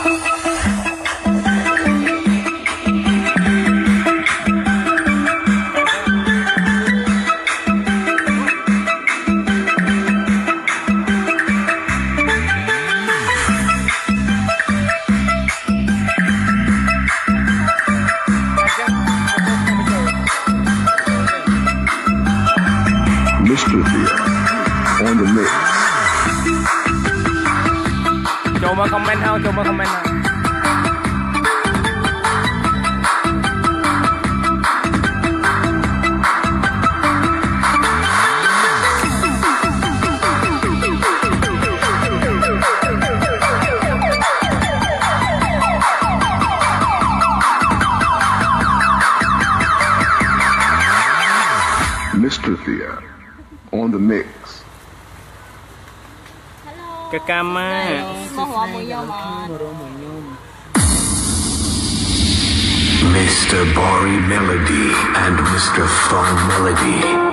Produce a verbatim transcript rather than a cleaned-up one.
Mister Thea on the mix. Cho mà comment ao, cho mà comment ao. Mister Thea on the mix. Kakama. Mister Bori Melody and Mister Fong Melody.